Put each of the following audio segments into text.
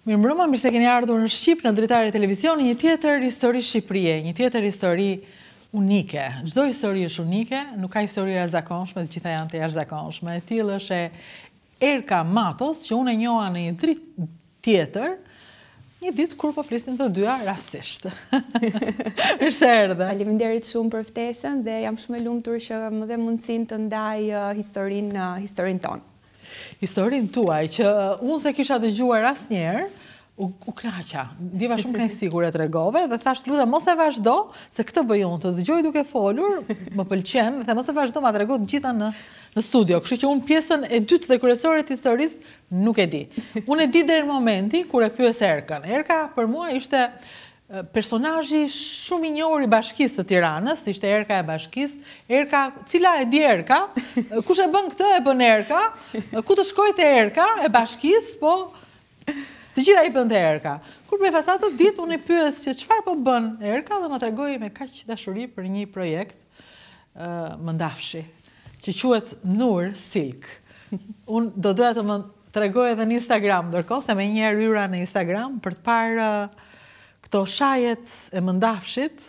Mirëmbrëma, mirë se keni ardhur në Shqip, në Dritare Televizion, një tjetër histori Shqipërie, një tjetër histori unike. Çdo histori është unike, nuk ka histori e jashtëzakonshme, të gjitha janë të jashtëzakonshme. E tillë është Erka Matos, që unë e njoha në një dritë tjetër, një ditë kur po flisim të dyja rastisht. Mirë se erdhe. Faleminderit shumë për ftesën dhe jam shumë e lumtur që më dhe mundësinë të ndaj historinë tonë. Historinë tuaj, që unë se kisha dëgjuar asnjëherë, u knaqa. Ndiva shumë kënaqësi kur e tregove dhe thash lutem mos e vazhdo, se këtë bëj unë, të dëgjoj duke folur, më pëlqen, dhe mos e vazhdo ma trego të gjitha në studio. Kështu që unë pjesën e dytë dhe kryesore të historisë nuk e di. Unë e di deri në momenti kur e pyes Erkën. Erka për mua ishte personazhi shumë i njohur i Bashkisë së Tiranës, ishte Erka e Bashkisë. Erka, cila e di Erka? Kush e bën këtë e bën Erka? Ku të shkojte Erka e Bashkisë? Po të gjitha i bënte Erka. Kur me fasatë ditë unë e pyes që çfarë po bën Erka dhe më tregoi me kaq dashuri për një projekt Mëndafshi, që quhet Nur Silk. Unë do doja të më tregoj edhe në Instagram, ndërkohë se më njëherë hyra në Instagram për të parë këto shajet e Mëndafshit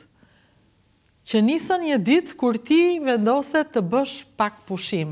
që nisën një ditë kur ti vendose të bësh pak pushim.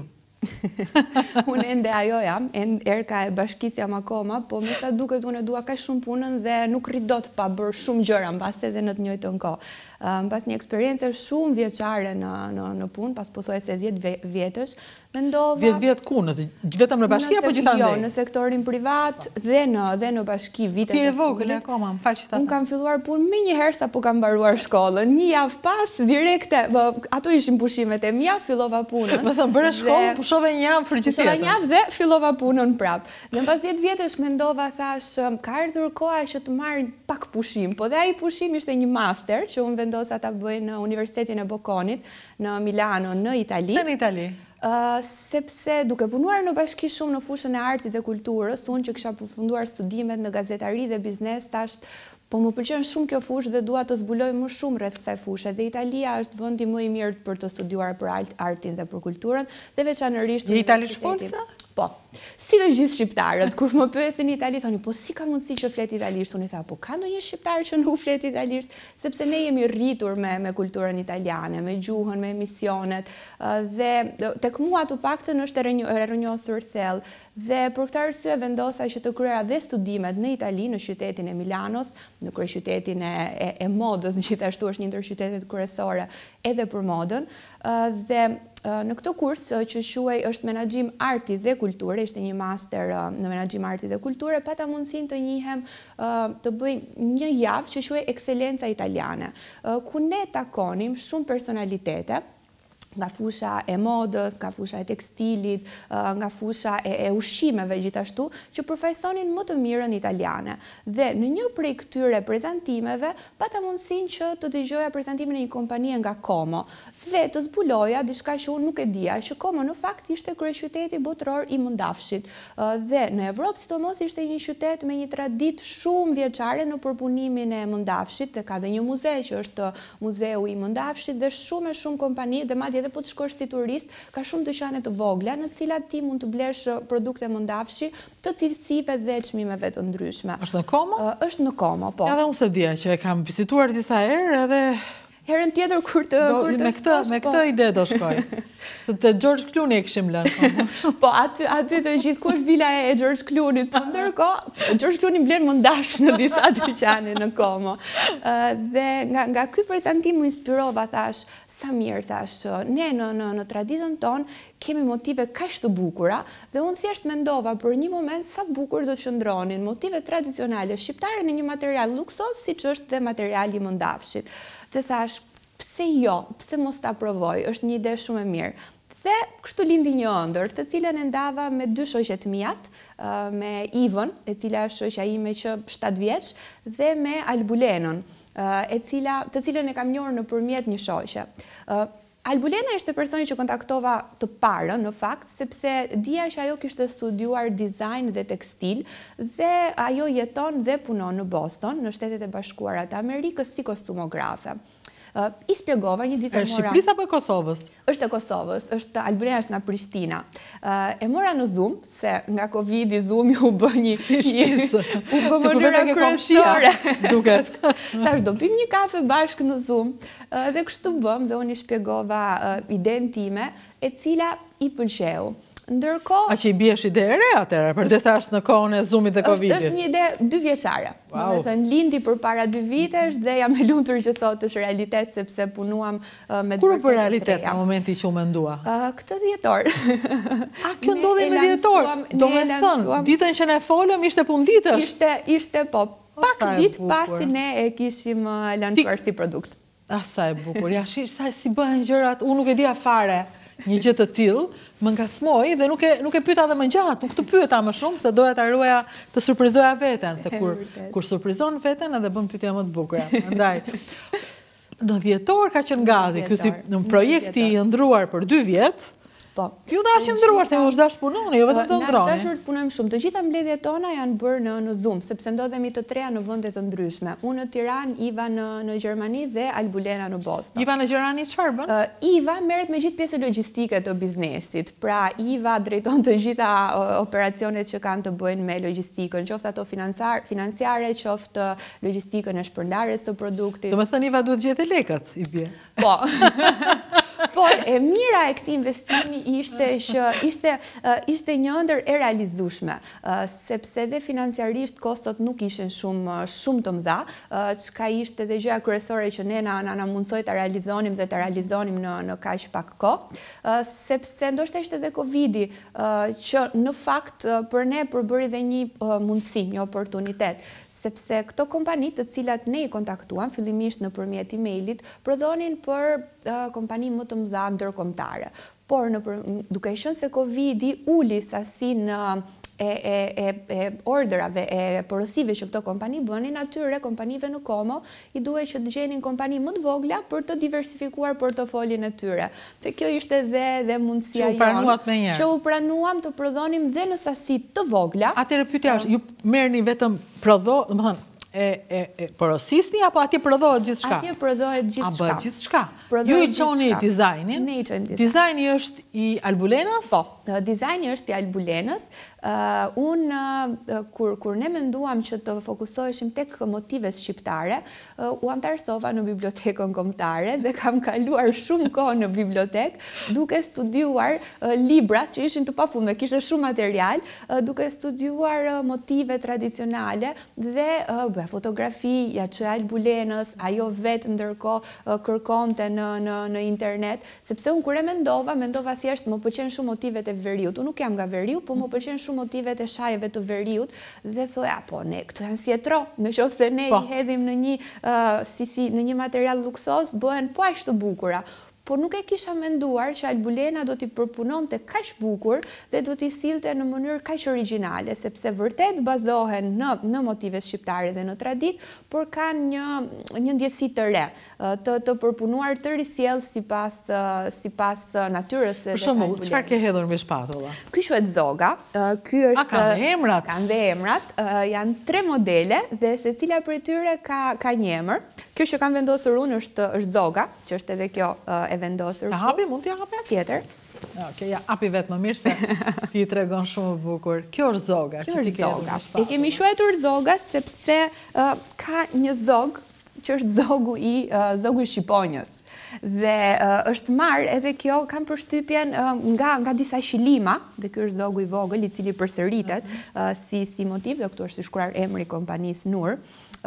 Unë ende ajo jam, Erka e Bashkisë jam akoma, po me sa duket unë dua kaq shumë punën dhe nuk rri dot pa bërë shumë gjëra mbas edhe në të njëjtën kohë. Mbas një eksperiencë shumë vjeçare në punë, pas pothuajse 10 vjetësh, mendova 10 vjet ku vetëm në bashki apo gjithandej? Jo, në sektorin privat dhe në bashki vitet. Ti e vogël akoma, më fal që ta. Unë kam filluar punë më njëherë sapo kam mbaruar shkollën. Një javë pas direkte, ato ishin pushimet e mia, fillova punën. Me thënë bëre shkollë, pushove një javë për gjithë jetën. Një javë dhe fillova punën prap. Dhe pas 10 vjetësh mendova, thash, ka ardhur koha që të marr pak pushim. Po dhe ai pushim ishte një master që unë vendosa ta bëj në Universitetin e Bokonit në Milano, në Itali. Pse në Itali? Sepse duke punuar në bashki shumë në fushën e artit dhe kulturës, unë që kisha përfunduar studimet në gazetari dhe biznes, tash po më pëlqen shumë kjo fushë dhe dua të zbuloj më shumë rreth kësaj fushë. Dhe Italia është vendi më i mirë për të studiuar për artin dhe për kulturën, dhe veçanërisht Je italianfolse? Po. Si të gjithë shqiptarët, kur më pyesin italisht, thoni, po si ka mundësi që flet italisht? Unë i tha, po ka ndonjë shqiptar që nuk flet italisht, sepse ne jemi rritur me kulturën italiane, me gjuhën, me emisionet, dhe tek mua të paktën është e rrënjosur thellë. Dhe për këtë arsye vendosa që të kryeja dhe studimet në Itali, në qytetin e Milanos, në kryeqytetin e modës, gjithashtu është një ndër qytetet kryesore edhe për modën, dhe në këtë kurs që quhej është menaxhim arti dhe kulture, ishte një master në menaxhim arti dhe kulture, pata mundësinë të njihem të bëj një javë që quhej Ekselenca Italiane, ku ne takonim shumë personalitete nga fusha e modës, nga fusha e tekstilit, nga fusha e ushqimeve gjithashtu, që përfaqësonin më të mirën italiane. Dhe në një prej këtyre prezantimeve, pata mundësinë që të dëgjoja prezantimin e një kompanie nga Como, dhe të zbuloja diçka që unë nuk e dija, që Como në fakt ishte kryeqyteti botëror i Mëndafshit. Dhe në Evropë, sidomos ishte një qytet me një traditë shumë vjeçare në përpunimin e Mëndafshit, dhe ka dhe një muze që është Muzeu i Mëndafshit, dhe shumë kompani, dhe madje po të shkosh si turist, ka shumë dyqane të vogla në të cilat ti mund të blesh produkte Mëndafshi të cilësive dhe çmimeve të ndryshme. Është në Como? Është në Como, po. Edhe unë se dija që e kam vizituar disa herë edhe herën tjetër kur të shkosh, me këtë ide do shkoj. Se të George Clooney e kishim lënë. Po, aty të gjithkush vila e George Clooney, po ndërkohë George Clooney mbledh Mëndafsh në disa dyqane në Como. Dhe nga ky prezantim më inspirova, thash, sa mirë, thash, ne në traditën tonë kemi motive kaq të bukura, dhe unë thjesht mendova për një moment sa bukur do të qëndronin motive tradicionale shqiptare në një material luksos siç është dhe materiali i Mëndafshit. Dhe thash, pse jo, pse mos ta provoj, është një ide shumë e mirë. Dhe kështu lindi një ëndër, të cilën e ndava me 2 shoqet mijat, me Ivën, e cila është shoqja ime që 7 vjeç, dhe me Albulenën, të cilën e kam njohur nëpërmjet një shoqe. Albulena ishte personi që kontaktova të parën, në fakt, sepse dija që ajo kishte studiuar dizajn dhe tekstil, dhe ajo jeton dhe punon në Boston, në Shtetet e Bashkuara të Amerikës, si kostumografe. I spjegova një ditë Është Shqipërisë apo e Kosovës? Është e Kosovës, është Albulena është nga Prishtina. E mora në Zoom, se nga Covidi Zoom u bë një u bë mënyra kryesore. Duket. Tash do pim një kafe bashkë në Zoom dhe kështu bëm dhe unë i shpjegova idenë time e cila i pëlqeu. Ndërkohë... A që i biesh ide e re atëherë, përdesa është në kohën e Zoomit dhe Covidit? Është një ide 2 vjeçare. Wow. Do me thënë, lindi për para 2 vitesh dhe jam e lumtur që thotë është realitet, sepse punuam me Kur për realitet në momenti që u mendua? Këtë dhjetor. A, kjo ndodhi me dhjetor? Do me thënë, ditën që ne folëm ishte punë ditësh? Ishte po, pak ditë pasi ne e kishim lançuar si produkt. Sa e bukur, ja sa si bëhen gjërat, unë nuk e dija fare një gjë të tillë, më ngacmoi dhe nuk e pyeta edhe më gjatë, nuk të pyeta më shumë se doja ta ruaja të surprizoja veten, se kur surprizon veten edhe bën pyetje më të bukura. Prandaj në dhjetor ka qenë gati ky si një projekt i ndruar për 2 vjet. Po. Ju dash ndruar se ju dash punoni, jo vetëm të ndroni. Ne dashur të punojmë shumë. Të gjitha mbledhjet tona janë bërë në Zoom, sepse ndodhemi të treja në vende të ndryshme. Unë në Tiranë, Iva në Gjermani dhe Albulena në Boston. Iva në Gjermani çfarë bën? Iva merret me gjithë pjesën logjistike të biznesit. Pra Iva drejton të gjitha operacionet që kanë të bëjnë me logjistikën, qoftë ato financiare, qoftë logjistikën e shpërndarjes të produktit. Domethënë Iva duhet gjetë lekët, i bie. Po. Por e mira e këtij investimi ishte një ëndër e realizueshme, sepse dhe financiarisht kostot nuk ishin shumë të mëdha, çka ishte dhe gjëja kryesore që ne na mundsoi ta realizonim dhe ta realizonim në kaq pak kohë, sepse ndoshta ishte dhe Covidi që në fakt për ne përbëri dhe një mundësi, një oportunitet. Sepse këto kompani të cilat ne i kontaktuam, fillimisht nëpërmjet emailit, prodhonin për kompani më të mëdha ndërkombëtare. Por duke qenë se Covidi uli sasinë e orderave, e porosive që këto kompani bënin, atyre kompanive në komo i duhej që të gjenin kompani më të vogla për të diversifikuar portofolin e tyre. Dhe kjo ishte dhe mundësia jonë. Që u pranuam të prodhonim dhe në sasi të vogla. Atëherë pyetja është, ju merrni vetëm domethënë porosisni apo atje prodhohet gjithçka? Atje prodhohet gjithçka. A bëhet gjithçka? Ju i çoni dizajnin? Ne i çojmë dizajnin. Dizajni është i Albulenës? Po, dizajni është i Albulenës. Kur ne menduam që të fokusoheshim tek motivet shqiptare, u antarësova në bibliotekën kombëtare dhe kam kaluar shumë kohë në bibliotek duke studiuar libra që ishin të pafundme, kishte shumë material, duke studiuar motive tradicionale dhe fotografi, ja që Albulenës, ajo vetë ndërkohë kërkonte në internet, sepse unë kur e mendova thjesht më pëlqen shumë motivet e veriut. Unë nuk jam nga veriu, po më pëlqen shumë motivet e shajeve të veriut dhe thoja, po ne këtu janë si etro, në qoftë se ne i hedhim në një material luksos, bëhen po aq të bukura. Po nuk e kisha menduar që Albulena do t'i përpunonte kaq bukur dhe do t'i sillte në mënyrë kaq origjinale, sepse vërtet bazohen në motive shqiptare dhe në tradit, por kanë një ndjesi të re, të përpunuar të risjell sipas natyrës së Albulena. Për shembull, çfarë ke hedhur me shpatulla? Ky quhet zoga. Ky është kanë dhe emrat. Kanë dhe emrat, janë 3 modele dhe secila prej tyre ka një emër. Kjo që kam vendosur unë është zoga, që është edhe kjo e vendosur. Ta hapi, mund t'ja hapi? Tjetër. Okej, ja hapi vetë më mirë se ti tregon shumë bukur. Kjo është zoga. Kjo është zoga. E kemi quajtur zoga sepse ka një zog që është zogu i shqiponjës. Dhe është marrë edhe kjo, kam përshtypjen nga disa qilima, dhe kjo është zogu i vogël i cili përsëritet si motiv, dhe këtu është i shkruar emri kompanisë Nur.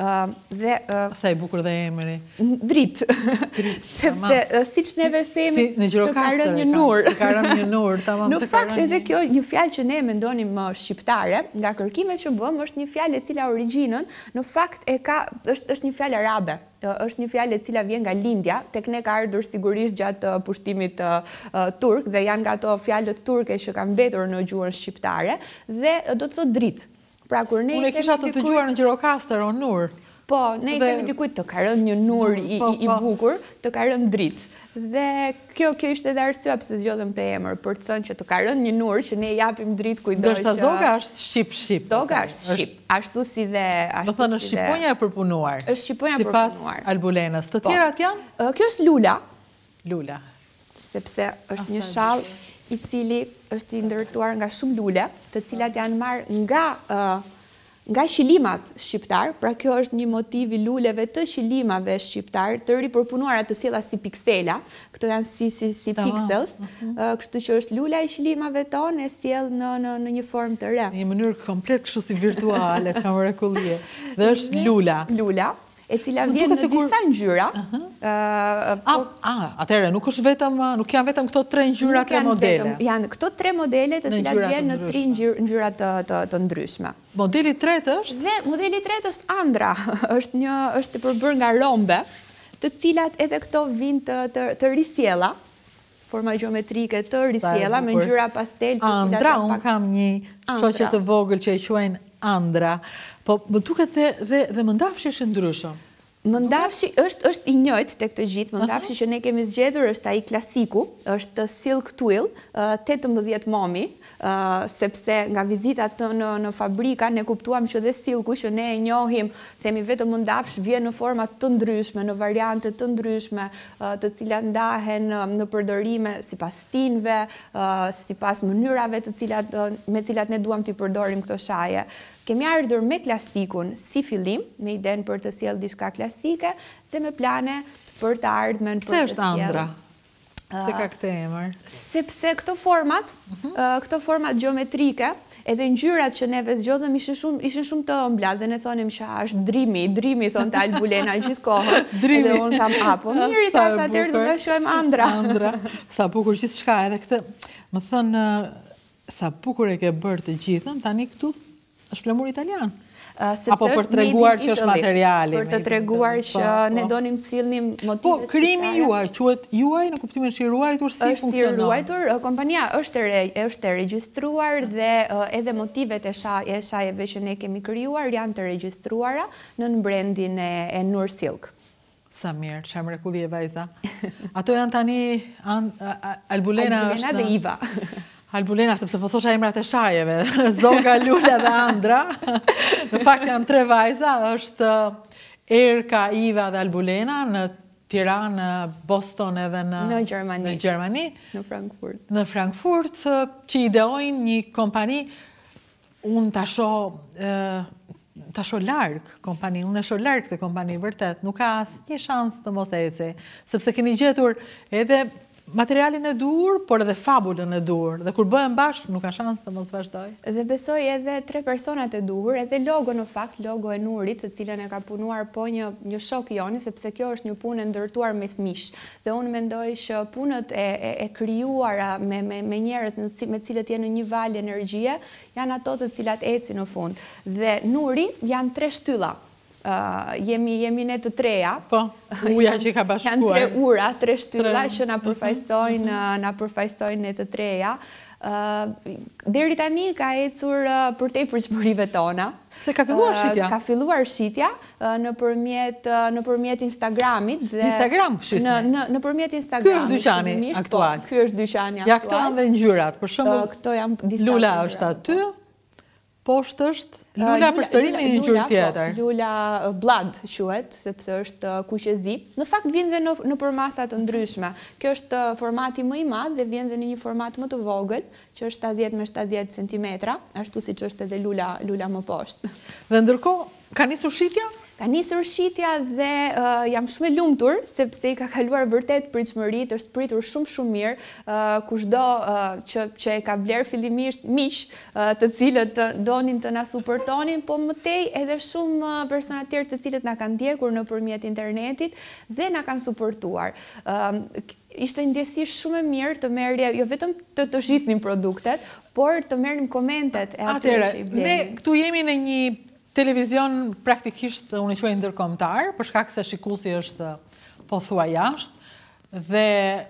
Sa i bukur dhe emri? Dritë. Sepse, siç neve themi, të ka rënë një nur. Të ka rënë një nur, tamam. Në fakt, edhe kjo një fjalë që ne mendonim shqiptare, nga kërkimet që bëm, është një fjalë e cila origjinën, në fakt është një fjalë arabe. Është një fjalë e cila vjen nga lindja, tek ne ka ardhur sigurisht gjatë pushtimit turk dhe janë nga ato fjalët turke që kanë mbetur në gjuhën shqiptare dhe do të thotë dritë. Pra kur ne unë e kisha të dëgjuar në Gjirokastër o Nur. Po, ne i themi dikujt të ka rënë një nur i bukur, të ka rënë dritë. Dhe kjo ishte edhe arsyeja pse zgjodhëm të emër, për të thënë që të ka rënë një nur që ne japim dritë kujdo që... Ndërsa zoga është shqip. Zoga është shqip, ashtu si dhe... Më thënë është shqiponja e përpunuar. Është shqiponja e përpunuar. Sipas Albulenës. Të tjerat janë? Kjo është lula. Lula. Sepse është një shall i cili është i ndërtuar nga shumë lule, të cilat janë marrë nga shilimat shqiptar, pra kjo është një motiv i luleve të shilimave shqiptar, të ripërpunuara të sjella si piksela, këto janë si pixels, kështu që është lula i shilimave tonë e sjell në një formë të re. Në një mënyrë komplet kështu si virtuale, që mrekullie. Dhe është lula. Lula, e cila vjen në disa ngjyra. Atëherë, nuk janë vetëm këto 3 ngjyra, 3 modele. Janë këto 3 modele të cilat vjen në 3 ngjyra të ndryshme. Modeli 3 është? Dhe modeli 3 është Andra, është përbërë nga rombe, të cilat edhe këto vinë të risjella, forma geometrike të risjella, me ngjyra pastel. Andra, unë kam një shoqe të vogël që e quajnë Andra, po më duket dhe mëndafshi është ndryshëm. Mëndafshi është i njëjtë tek të gjithë, mëndafshi që ne kemi zgjedhur është ai klasiku, është Silk Twill, 18 momi, sepse nga vizitat në fabrika ne kuptuam që dhe silku që ne e njohim, themi vetëm mëndafsh, vjen në forma të ndryshme, në variante të ndryshme, të cilat ndahen në përdorime sipas stinëve, sipas mënyrave me cilat ne duam t'i përdorim këto shaje. Kemi ardhur me klasikun si fillim, me idenë për të sjellë diçka klasike dhe me plane për të ardhmen për të sjellë. Pse është Andra? Se ka këtë emër? Sepse këto format geometrike, edhe ngjyrat që neve zgjodhëm ishin shumë të ëmbla dhe ne thonim që është drimi thonte Albulena gjithkohën. Dhe unë tham, po mirë, thash atëherë do ta shohim Andra. Andra, sa bukur gjithçka, edhe këtë, më thënë, sa bukur e ke bërë të gjithën, tani këtu është flamur italian. Apo për të treguar që është materiali. Për të treguar që ne donim sillnim motivet shqiptare. Po, krimi juaj, quhet juaj në kuptimin që i ruajtur si funksionon? Është i ruajtur, kompania është e regjistruar dhe edhe motivet e shajeve që ne kemi krijuar janë të regjistruara në brendin e Nur Silk. Sa mirë, çfarë mrekullie vajza. Ato janë tani Albulena dhe Iva. Albulena, sepse po thosha emrat e shajeve, Zoga, Lula dhe Andra. Në fakt janë 3 vajza, është Erka, Iva dhe Albulena në Tiranë, Boston edhe në Gjermani. Në Frankfurt. Në Frankfurt, që ideojnë një kompani, unë ta shoh larg kompani, unë e shoh larg këtë kompani, vërtet, nuk ka asnjë shans të mos eci, sepse keni gjetur edhe materialin e dur, por edhe fabulën e dur. Dhe kur bëhen bashkë, nuk ka shans të mos vazhdoj. Dhe besoj edhe 3 personat e duhur, edhe logo në fakt, logo e Nurit, të cilën e ka punuar po një shok joni, sepse kjo është një punë ndërtuar mes mish. Dhe unë mendoj që punët e krijuara me njerëz me cilët janë në një val energjie, janë ato të cilat ecin në fund. Dhe Nuri janë 3 shtylla. Jemi ne të treja. Po, uja që ka bashkuar. Janë 3 ura, 3 shtylla që na përfaqësojnë ne të treja. Deri tani ka ecur përtej përgjithërive tona. Se ka filluar shitja? Ka filluar shitja nëpërmjet Instagramit. Instagram shisni? Nëpërmjet Instagramit. Ky është dyqani aktual? Ky është dyqani aktual. Ja, këto janë dhe ngjyrat, për shembull. Këto janë disa. Lula është aty. Poshtë është lula përsëri me një ngjyrë tjetër. Lula blood quhet, sepse është kuqezi. Në fakt vjen dhe nëpër masa të ndryshme. Kjo është formati më i madh dhe vjen dhe në një format më të vogël, që është 70 me 70 cm, ashtu siç është edhe lula më poshtë. Dhe ndërkohë ka nisur shitja? Ka nisur shitja dhe jam shumë e lumtur, sepse i ka kaluar vërtet pritshmëritë, është pritur shumë mirë, kushdo që e ka bler fillimisht miq, të cilët donin të na suportonin, po më tej edhe shumë persona tjerë të cilët na kanë ndjekur nëpërmjet internetit dhe na kanë suportuar. Ishte ndjesi shumë e mirë të merrje, jo vetëm të shisnim produktet, por të merrim komentet e atyre që i blenin. Ne këtu jemi në një televizion praktikisht unë quaj ndërkombëtar, për shkak se shikuesi është pothuaj jashtë, dhe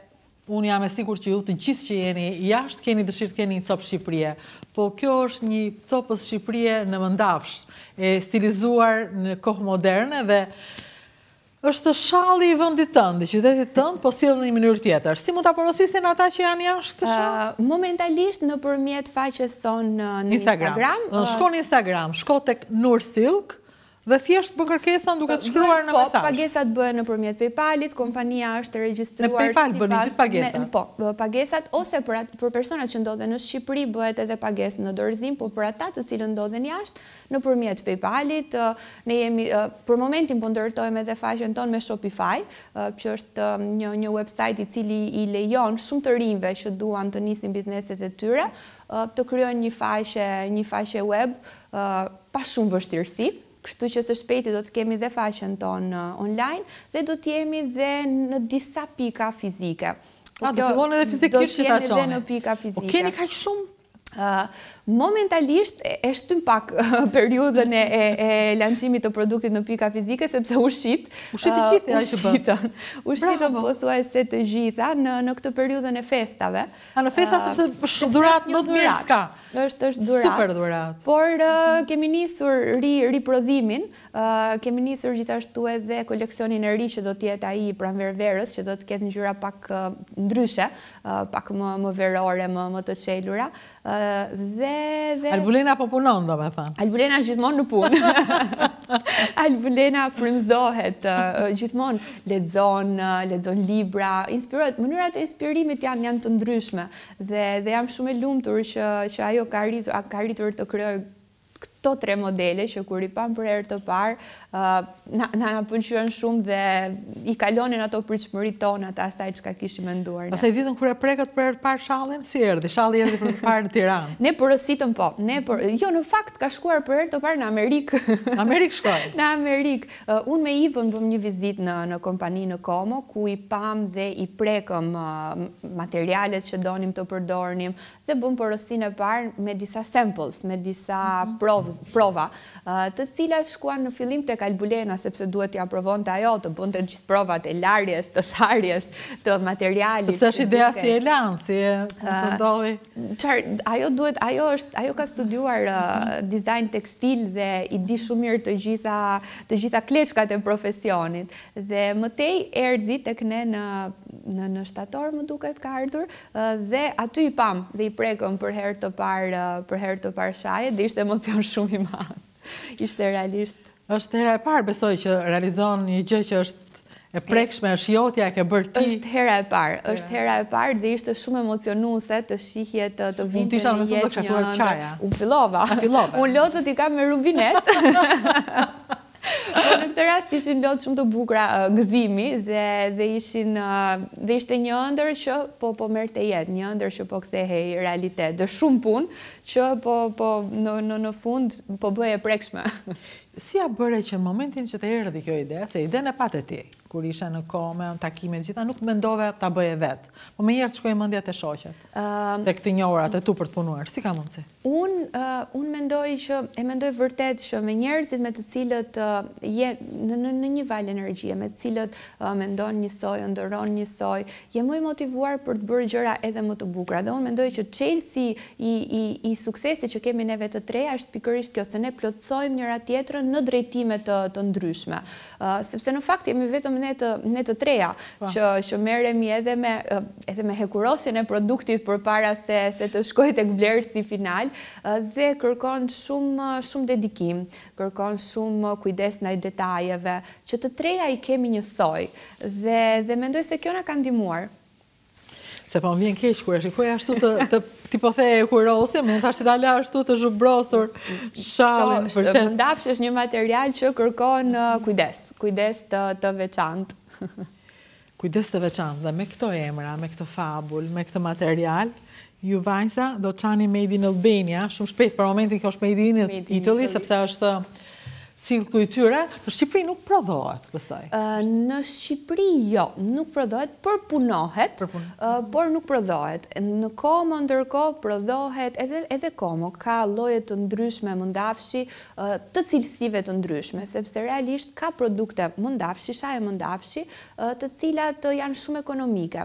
unë jam e sigurt që ju të gjithë që jeni jashtë keni dëshirë të keni një copë Shqipërie. Po kjo është një copës Shqipërie në mëndafsh, e stilizuar në kohë moderne dhe është shalli i vendit tënd, i qytetit tënd, po sjell në një mënyrë tjetër. Si mund ta porosisin ata që janë jashtë këtë shall? Momentalisht nëpërmjet faqes sonë në Instagram. Shko në Instagram, shko tek Nur Silk dhe thjesht bën kërkesën duke të shkruar në mesazh. Po, pagesat bëhen nëpërmjet PayPal-it, kompania është e regjistruar në PayPal bëni gjithë pagesat. Po, pagesat ose për personat që ndodhen në Shqipëri bëhet edhe pagesë në dorëzim, po për ata të cilët ndodhen jashtë nëpërmjet PayPal-it, ne jemi për momentin po ndërtojmë edhe faqen tonë me Shopify, që është një website i cili i lejon shumë të rinjve që duan të nisin bizneset e tyre, të krijojnë një faqe web pa shumë vështirësi. Kështu që së shpejti do të kemi dhe faqen tonë online dhe do të jemi dhe në disa pika fizike. Do fillon edhe fizikisht që ta çoni. Do të jemi dhe në pika fizike. Po keni kaq shumë? Momentalisht e shtym pak periudhën e lançimit të produktit në pika fizike sepse ushqit i gjithë ushqitën pothuajse të gjitha në këtë periudhën e festave. Në festa sepse dhuratë më të mirë s'ka. Është dhuratë. Super dhuratë. Por kemi nisur riprodhimin, kemi nisur gjithashtu edhe koleksionin e ri që do të jetë ai pranver verës, që do të ketë ngjyra pak ndryshe, pak më verore, më të çelura. Albulena po punon, do me thënë. Albulena gjithmonë në punë. Albulena frymëzohet, gjithmonë lexon libra, inspirohet. Mënyrat e inspirimit janë të ndryshme dhe jam shumë e lumtur që ajo ka arritur të krijojë këto 3 modele që kur i pam për herë të parë, na pëlqyen shumë dhe i kalonin ato pritshmëritë tona të asaj çka kishim menduar ne. Pastaj ditën kur e prekët për herë të parë shallin, si erdhi? Shalli erdhi për të parë në Tiranë. Ne porositëm po. Jo, në fakt ka shkuar për herë të parë në Amerikë. Në Amerikë shkoi. Në Amerikë. Unë me Ivën bëm një vizitë në kompani në Como, ku i pam dhe i prekëm materialet që donim të përdornim dhe bëm porosinë e parë me disa samples, me disa prova, të cilat shkuan në fillim tek Albulena sepse duhet t'i aprovonte ajo, të bënte gjithë provat e larjes, të tharjes, të materialit. Sepse është idea si e lan, si e të ndodhi. Ajo ka studiuar dizajn tekstil dhe i di shumë mirë të gjitha kleçkat e profesionit. Dhe mëtej erdhi tek ne në shtator, më duket ka ardhur, dhe aty i pam dhe i prekëm për herë të parë shaje dhe ishte emocion shumë i madh. Ishte realisht. Është hera e parë, besoj, që realizon një gjë që është e prekshme, është jotja, e ke bërë ti. Është hera e parë dhe ishte shumë emocionuese të shihje të vinte në jetë një ëndër. Unë fillova. Unë lotët i kam me rubinet. Po në këtë rast ishin lotë shumë të bukura gëzimi dhe ishte një ëndër që po merrte jetë, një ëndër që po kthehej realitet, dhe shumë punë që në fund po bëhej e prekshme. Si ja bëre që në momentin që të erdhi kjo ide, se idenë e patë ti, kur isha në Come, në takime gjitha, nuk mendove ta bëje vetë. Po me njerë të shkojë mendja të shoqet, të këtë njohurat e tu për të punuar. Si ka mundësi? Unë mendoj vërtet që me njerëzit me të cilët në një valë energjie, me të cilët mendon njësoj, ndëron njësoj, je më i motivuar për të bërë gjëra edhe më të bukura. Dhe unë mendoj që çelësi i suksesit që kemi neve të treja është pikërisht kjo, se ne plotësojmë njëra tjetrën në drejtime të ndryshme. Sepse në fakt jemi vetëm ne të treja që merremi edhe me hekurosin e produktit përpara se të shkojë tek vlerësi final dhe kërkon shumë dedikim, kërkon shumë kujdes ndaj detajeve, që të treja i kemi njësoj dhe mendoj se kjo na ka ndihmuar. Se po më vjen keq kur e shikoj ashtu ti po the kurose, mund tash ta la ashtu të zhubrosur shallin vërtet. Mëndafshi është një material që kërkon kujdes të veçantë. Kujdes të veçantë dhe me këto emra, me këtë fabul, me këtë material, ju vajza do të çani Made in Albania, shumë shpejt për momentin kjo është Made in Italy, sepse është silku i tyre, në Shqipëri nuk prodhohet, besoj. Në Shqipëri jo, nuk prodhohet, përpunohet, por nuk prodhohet. Në Como ndërkohë prodhohet, edhe Como ka lloje të ndryshme mëndafshi, të cilësive të ndryshme, sepse realisht ka produkte mëndafshi, shaje mëndafshi, të cilat janë shumë ekonomike.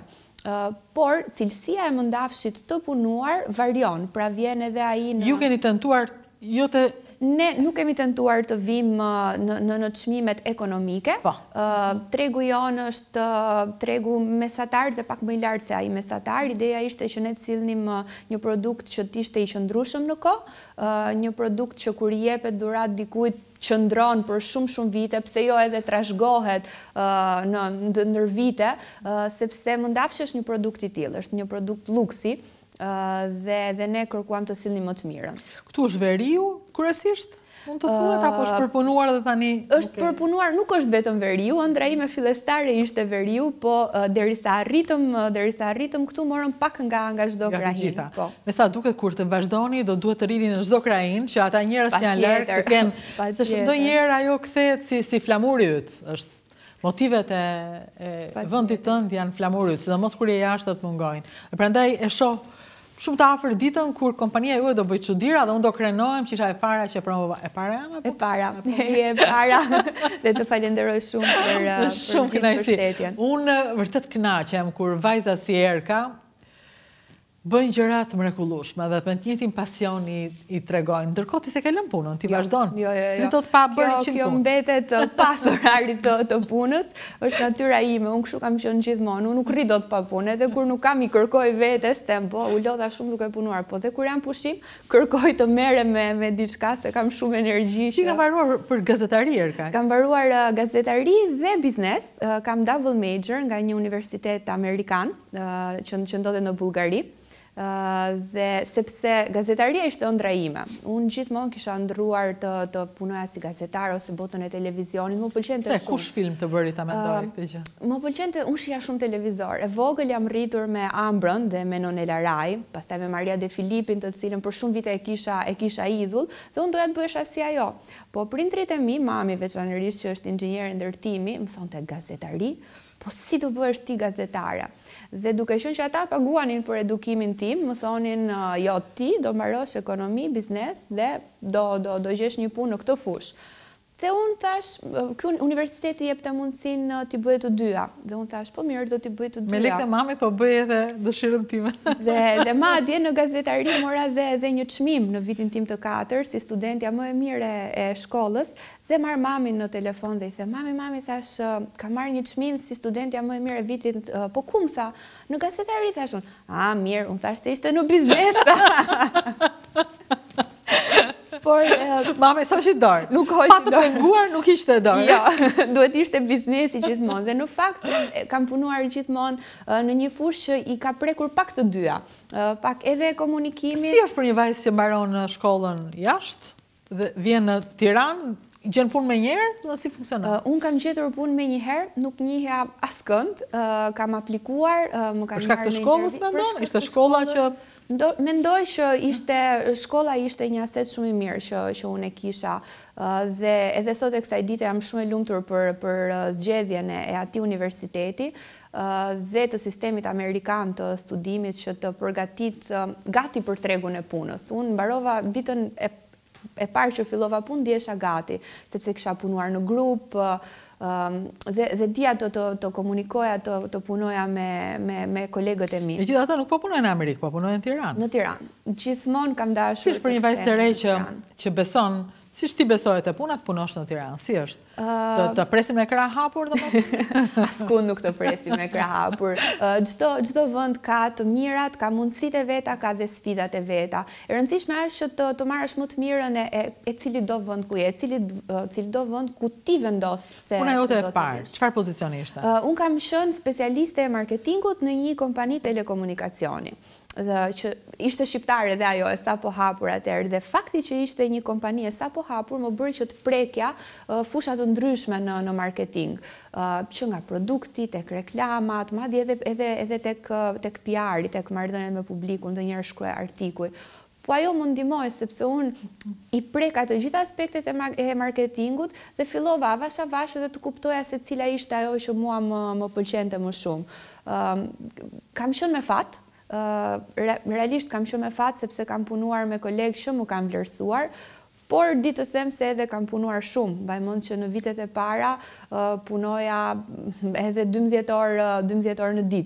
Por cilësia e mëndafshit të punuar varion, pra vjen edhe ai në... Ju keni tentuar, jo të... Ne nuk kemi tentuar të vim në çmimet ekonomike. Tregu jonë është tregu mesatar dhe pak më i lartë se ai mesatar. Ideja ishte që ne të sillnim një produkt që të ishte i qëndrueshëm në kohë, një produkt që kur i jepet dhurat dikujt qëndron për shumë vite, pse jo edhe trashëgohet në ndër vite, sepse mëndafshi është një produkt i tillë, është një produkt luksi. Dhe ne kërkuam të sillnim më të mirën. Këtu është veriu, kryesisht? Mund të thuhet apo është përpunuar dhe tani? Është përpunuar, nuk është vetëm veriu, ëndra ime fillestare ishte veriu, po derisa arritëm këtu morëm pak nga çdo krahin. Me sa duket kur të vazhdoni, do duhet të rrini në çdo krahin, që ata njerëz që janë larg të kenë, sepse ndonjëherë ajo kthehet si flamuri yt, është motivet e vendit tënd janë flamuri yt, sidomos kur je jashtë të mungojnë. Prandaj e shoh shumë të afër ditën kur kompania juaj do bëj çuditëra dhe unë do krenohem që isha e para që provova. E para jam apo? E para. Dhe të falenderoj shumë për përshëndetjen. Unë vërtet kënaqem kur vajza si Erka bëjnë gjëra të mrekullueshme dhe me të njëjtin pasion i tregojnë. Ndërkohë ti se ke lënë punën, ti vazhdon. Si do të pa bërë 100 punë. Kjo mbetet pas orarit të punës, është natyra ime, unë kështu kam qenë gjithmonë, unë nuk rri dot pa punë, edhe kur nuk kam i kërkoj vetes, them po, u lodha shumë duke punuar, po dhe kur jam pushim, kërkoj të merrem me diçka se kam shumë energji. Ti ka mbaruar për gazetari Erka? Kam mbaruar gazetari dhe biznes, kam double major nga një universitet amerikan që ndodhet në Bullgari. Dhe sepse gazetaria ishte ëndra ime. Unë gjithmonë kisha ndruar të punoja si gazetar ose botën e televizionit. Më pëlqente shumë. Se kush film të bëri ta mendoj këtë gjë? Më pëlqente, unë shija shumë televizor. E vogël jam rritur me Ambrën dhe me Nonela Raj, pastaj me Maria De Filipin, të cilën për shumë vite e kisha idhull, dhe unë doja të bëhesha si ajo. Po prindrit e mi, mami veçanërisht që është inxhinier ndërtimi, më thonte gazetari, po si të bëhesh ti gazetare? Dhe duke qenë që ata paguanin për edukimin tim, më thonin, jo, ti do mbarosh ekonomi, biznes dhe do gjesh një punë në këtë fushë. Dhe unë thash, ky universiteti jep të mundësinë t'i bëj të dyja. Dhe unë thash, po mirë, do t'i bëj të dyja. Me lekë e mamit, po bëj edhe dëshirën time. Dhe madje në gazetari mora dhe një çmim në vitin tim të 4, si studentja më e mirë e shkollës, dhe marr mamin në telefon dhe i the, mami, thash, ka marrë një çmim si studentja më e mirë e vitit, po ku më tha? Në gazetari, thash unë, mirë, unë thash se ishte në biznes. Por mami sa që dorë. Nuk hoqi dorë. Pa të penguar nuk ishte dorë. Jo, duhet ishte biznesi gjithmonë. Dhe në fakt kam punuar gjithmonë në një fushë që i ka prekur pak të dyja. Pak edhe komunikimit. Si është për një vajzë që mbaron shkollën jashtë dhe vjen në Tiranë, gjen punë me njëherë, dhe si funksionon? Unë kam gjetur punë me njëherë, nuk njihja askënd, kam aplikuar, më kanë marrë në intervjim. Për shkak të shkollës mendon? Ishte shkolla që mendoj që shkolla ishte një aset shumë i mirë që unë e kisha dhe edhe sot e kësaj dite jam shumë e lumtur për zgjedhjen e atij universiteti dhe të sistemit amerikan të studimit që të përgatit gati për tregun e punës. Unë mbarova ditën e parë që fillova punë, ndjesha gati, sepse kisha punuar në grup dhe dija të komunikoja, të punoja me kolegët e mi. Megjithatë nuk po punojnë në Amerikë, po punojnë në Tiranë. Në Tiranë. Gjithmonë kam dashur. Si është për një vajzë të re që beson, si ti besohet e puna të punosh në Tiranë? Si është? Të presim me krah hapur? Askund nuk të presim me krah hapur. Çdo vend ka të mirat, ka mundësitë e veta, ka dhe sfidat e veta. E rëndësishme është që të marrësh më të mirën e cili do vend ku je, cili do vend ku ti vendos se puna jote e parë. Çfarë pozicioni ishte? Unë kam qenë specialiste e marketingut në një kompani telekomunikacioni. Dhe që ishte shqiptare dhe ajo e sapo hapur atëherë dhe fakti që ishte një kompani e sapo hapur më bëri që të prekja fusha të ndryshme në marketing, që nga produkti tek reklamat, madje edhe tek PR-i, tek marrëdhëniet me publikun, ndonjëherë shkruaj artikuj. Po ajo më ndihmoi sepse unë i preka të gjitha aspektet e marketingut dhe fillova avash dhe të kuptoja se cila ishte ajo që mua më pëlqente më shumë. Kam qenë me fat. Realisht kam qenë me fat sepse kam punuar me kolegë që më kanë vlerësuar, por ditë të them se edhe kam punuar shumë. Mbaj mend që në vitet e para punoja edhe 12 orë në ditë.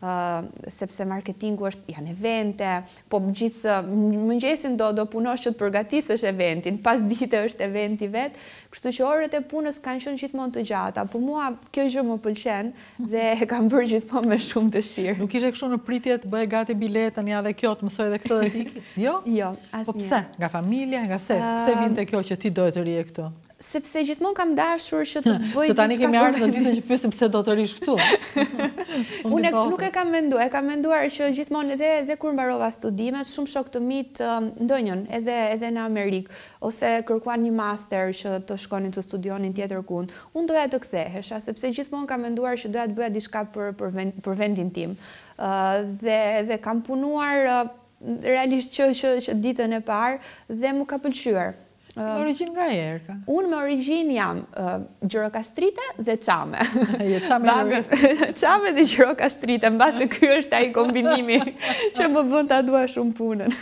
sepse marketingu janë evente, po gjithë mëngjesin do punosh që të përgatisësh eventin, pas dite është eventi vet, kështu që orët e punës kanë qenë gjithmonë të gjata, po mua kjo gjë më pëlqen dhe e kam bërë gjithmonë me shumë dëshirë. Nuk ishe kështu në pritje të bëhe gati biletën, ja dhe kjo të mësoj dhe këtë dhe tiki? Jo? Jo, asnjë. Po pse? Nga familja, nga se? Pse vinte kjo që ti doje të rije këtu? Sepse gjithmonë kam dashur që të bëj se tani kemi ardhur në ditën që pyesim pse do të rish këtu. Unë nuk e kam menduar, e kam menduar që gjithmonë edhe kur mbarova studimet, shumë shok të mit ndonjën edhe në Amerikë ose kërkuan një master që të shkonin të studionin tjetër kund. Unë doja të kthehesha sepse gjithmonë kam menduar që doja të bëja diçka për vendin tim. Dhe kam punuar realisht që ditën e parë dhe më ka pëlqyer. Me origjinë nga Erka? Unë me origjinë jam Gjirokastrite dhe Çame. Çame dhe Gjirokastrite, mbase ky është ai kombinimi që më bën ta dua shumë punën.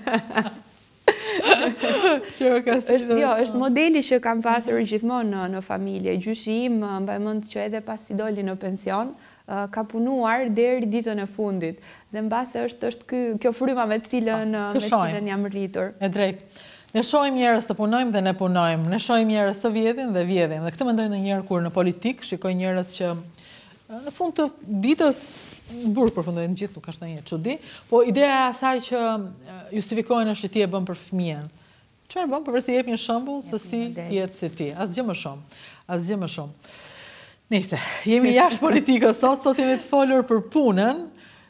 Është modeli që kam pasur gjithmonë në familje. Gjyshi im, mbaj mend që edhe pas i doli në pension, ka punuar deri ditën e fundit. Dhe mbase është kjo fryma me cilën jam rritur. E drejtë. Ne shohim njerëz të punojmë dhe ne punojmë. Ne shohim njerëz të vjedhin dhe vjedhin. Dhe këtë mendoj ndonjëherë kur në politik shikoj njerëz që në fund të ditës burg përfundojnë gjithë, nuk është ndonjë çudi, po ideja e asaj që justifikohen është që ti e bën për fëmijën. Çfarë bën? Përveç se jep një shembull se si jetë si ti. Asgjë më shumë. Asgjë më shumë. Nëse jemi jashtë politikës sot jemi të folur për punën